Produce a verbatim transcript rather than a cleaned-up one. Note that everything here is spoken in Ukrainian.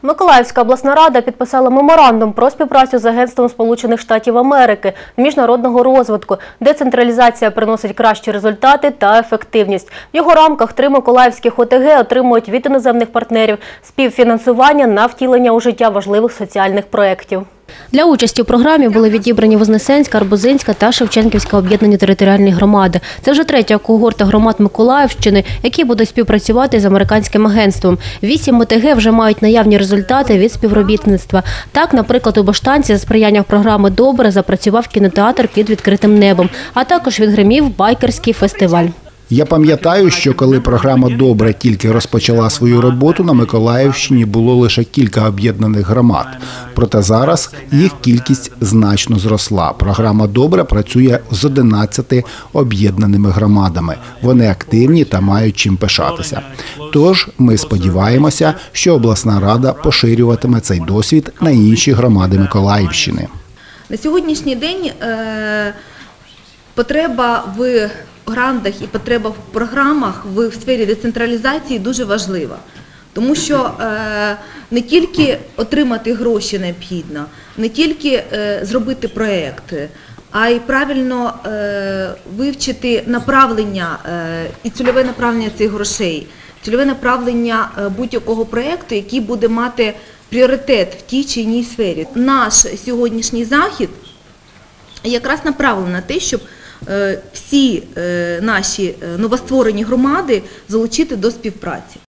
Миколаївська обласна рада підписала меморандум про співпрацю з Агентством Сполучених Штатів Америки з міжнародного розвитку. Децентралізація приносить кращі результати та ефективність. В його рамках три миколаївських О Те Ге отримують від іноземних партнерів співфінансування на втілення у життя важливих соціальних проєктів. Для участі у програмі були відібрані Вознесенська, Арбузинська та Шевченківська об'єднані територіальні громади. Це вже третя когорта громад Миколаївщини, які будуть співпрацювати з американським агентством. Вісім О Те Ге вже мають наявні результати від співробітництва. Так, наприклад, у Баштанці за сприяння програми «Добре» запрацював кінотеатр під відкритим небом, а також відгримів байкерський фестиваль. Я пам'ятаю, що коли програма «Добре» тільки розпочала свою роботу, на Миколаївщині було лише кілька об'єднаних громад. Проте зараз їх кількість значно зросла. Програма «Добре» працює з одинадцятьма об'єднаними громадами. Вони активні та мають чим пишатися. Тож ми сподіваємося, що обласна рада поширюватиме цей досвід на інші громади Миколаївщини. На сьогоднішній день е, потреба в грантах і потреба в програмах в сфері децентралізації дуже важлива. Тому що е, не тільки отримати гроші необхідно, не тільки е, зробити проєкти, а й правильно е, вивчити направлення е, і цільове направлення цих грошей, цільове направлення е, будь-якого проєкту, який буде мати пріоритет в тій чи іншій сфері. Наш сьогоднішній захід якраз направлений на те, щоб всі наші новостворені громади залучити до співпраці.